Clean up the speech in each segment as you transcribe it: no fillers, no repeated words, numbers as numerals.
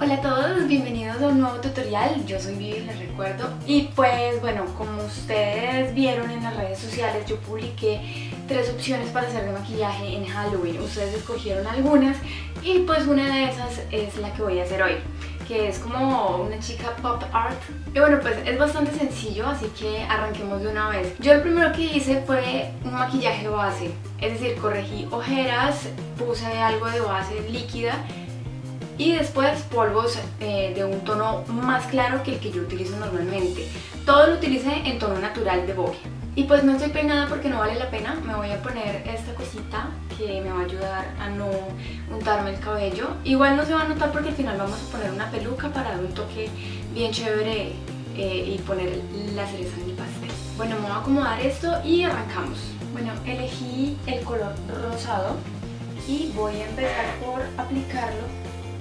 Hola a todos, bienvenidos a un nuevo tutorial. Yo soy Vivi, les recuerdo. Y pues bueno, como ustedes vieron en las redes sociales, yo publiqué 3 opciones para hacer de maquillaje en Halloween. Ustedes escogieron algunas y pues una de esas es la que voy a hacer hoy, que es como una chica pop art. Y bueno, pues es bastante sencillo, así que arranquemos de una vez. Yo lo primero que hice fue un maquillaje base, es decir, corregí ojeras, puse algo de base líquida y después polvos de un tono más claro que el que yo utilizo normalmente. Todo lo utilicé en tono natural de Vogue. Y pues no estoy peinada porque no vale la pena. Me voy a poner esta cosita que me va a ayudar a no untarme el cabello. Igual no se va a notar porque al final vamos a poner una peluca para dar un toque bien chévere y poner la cereza en el pastel. Bueno, me voy a acomodar esto y arrancamos. Bueno, elegí el color rosado y voy a empezar por aplicarlo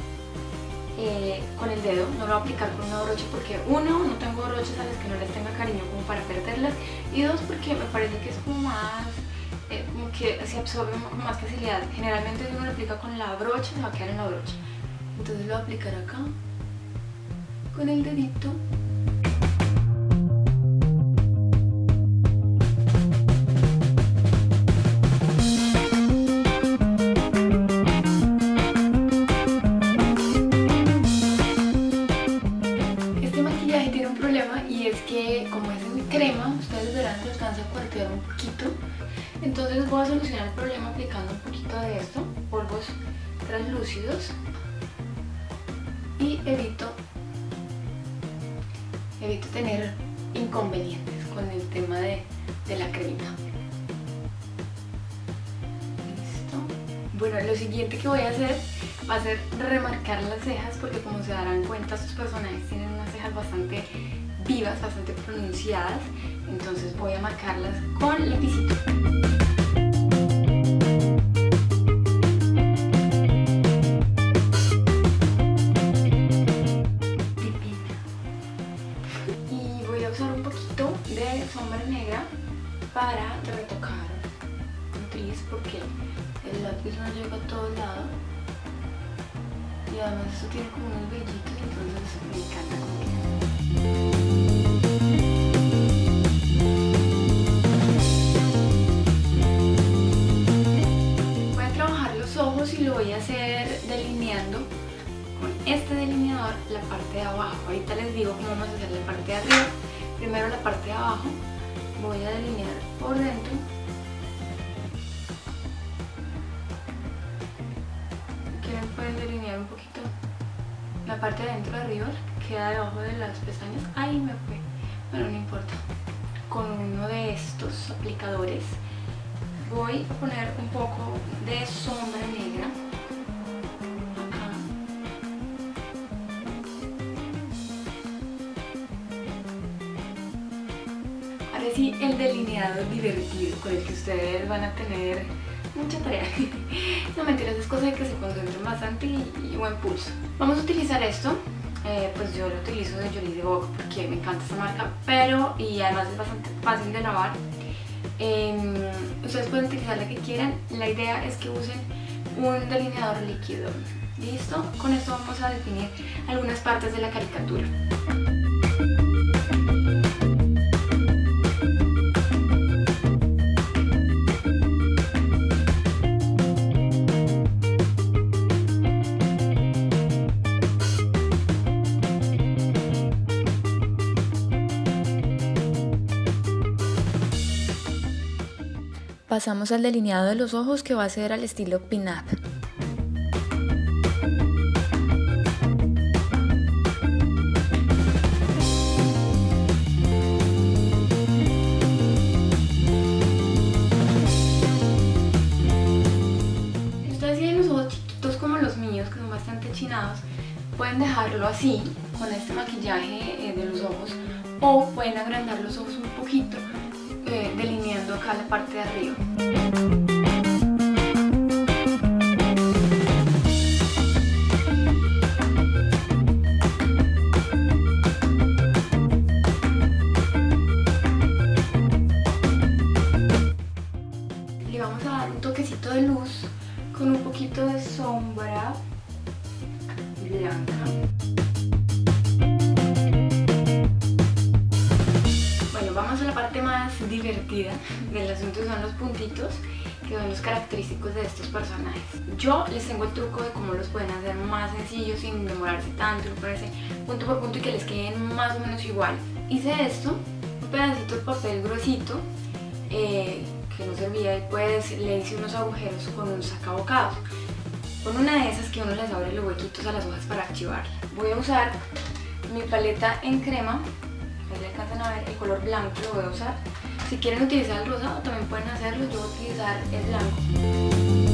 con el dedo. No lo voy a aplicar con una brocha porque uno, no tengo brochas a las que no les tenga cariño como para perderlas, y dos, porque me parece que es como más, como que se absorbe con más facilidad. Generalmente si uno lo aplica con la brocha, se va a quedar en la brocha. Entonces lo voy a aplicar acá con el dedito. Y es que como es en crema, ustedes verán que alcanza a cuartear un poquito. Entonces voy a solucionar el problema aplicando un poquito de esto, polvos translúcidos, y evito tener inconvenientes con el tema de la cremita. Listo. Bueno, lo siguiente que voy a hacer va a ser remarcar las cejas, porque como se darán cuenta, estos personajes tienen unas cejas bastante vivas, bastante pronunciadas. Entonces voy a marcarlas con lapicito. Y voy a usar un poquito de sombra negra para retocar el tris, porque el lápiz no llega a todo lado. Y además esto tiene como unos vellitos, entonces me encanta como queda. Voy a trabajar los ojos y lo voy a hacer delineando con este delineador la parte de abajo. Ahorita les digo cómo vamos a hacer la parte de arriba. Primero la parte de abajo voy a delinear por dentro. Pueden delinear un poquito la parte de adentro de arriba, que queda debajo de las pestañas. Ahí me fue, pero no importa. Con uno de estos aplicadores voy a poner un poco de sombra negra acá. Ahora sí, el delineado divertido con el que ustedes van a tener mucha tarea. No, mentiras, es cosa de que se concentren bastante y buen pulso. Vamos a utilizar esto, pues yo lo utilizo de Jolie de Vogue porque me encanta esta marca, y además es bastante fácil de lavar. Ustedes pueden utilizar la que quieran. La idea es que usen un delineador líquido. ¿Listo? Con esto vamos a definir algunas partes de la caricatura. Pasamos al delineado de los ojos, que va a ser al estilo pin-up. Si ustedes tienen los ojos chiquitos como los míos, que son bastante achinados, pueden dejarlo así, con este maquillaje de los ojos, o pueden agrandar los ojos un poquito, delineando acá la parte de arriba. Le vamos a dar un toquecito de luz con un poquito de sombra blanca. vida del asunto son los puntitos, que son los característicos de estos personajes. Yo les tengo el truco de cómo los pueden hacer más sencillos sin demorarse tanto, y ponerse punto por punto y que les queden más o menos iguales. Hice esto, un pedacito de papel gruesito que no servía, y pues le hice unos agujeros con un sacabocados, con una de esas que uno les abre los huequitos a las hojas para archivarlas. Voy a usar mi paleta en crema, ahí le alcanzan a ver el color blanco, lo voy a usar. Si quieren utilizar el rosado también pueden hacerlo, yo voy a utilizar el blanco.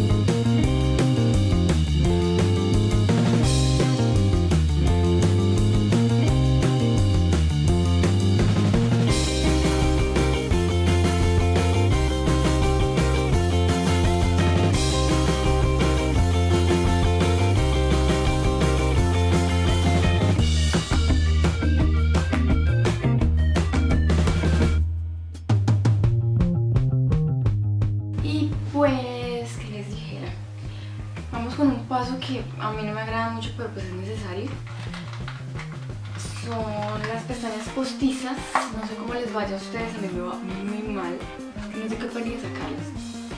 Pues, ¿qué les dijera? Vamos con un paso que a mí no me agrada mucho, pero pues es necesario. Son las pestañas postizas. No sé cómo les vaya a ustedes, a mí me va muy mal. No sé qué podría sacarlas.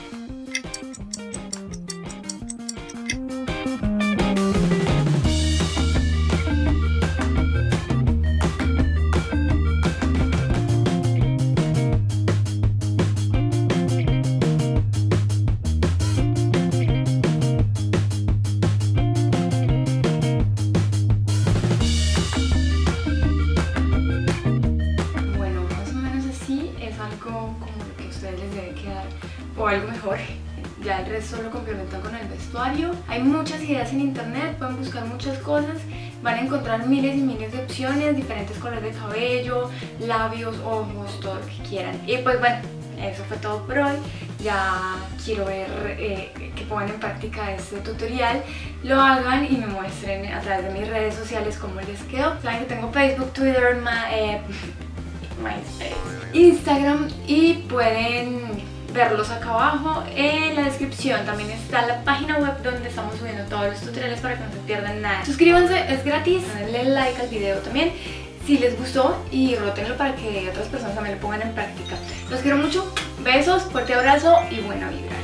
Como lo que a ustedes les debe quedar, o algo mejor. Ya el resto lo complementan con el vestuario. Hay muchas ideas en internet, pueden buscar muchas cosas, van a encontrar miles y miles de opciones, diferentes colores de cabello, labios, ojos, todo lo que quieran. Y pues bueno, eso fue todo por hoy. Ya quiero ver que pongan en práctica este tutorial, lo hagan y me muestren a través de mis redes sociales cómo les quedó. Saben que tengo Facebook, Twitter, MySpace, Instagram, y pueden verlos acá abajo en la descripción. También está la página web donde estamos subiendo todos los tutoriales para que no se pierdan nada. Suscríbanse, es gratis, denle like al video también si les gustó y rótenlo para que otras personas también lo pongan en práctica. Los quiero mucho, besos, fuerte abrazo y buena vibra.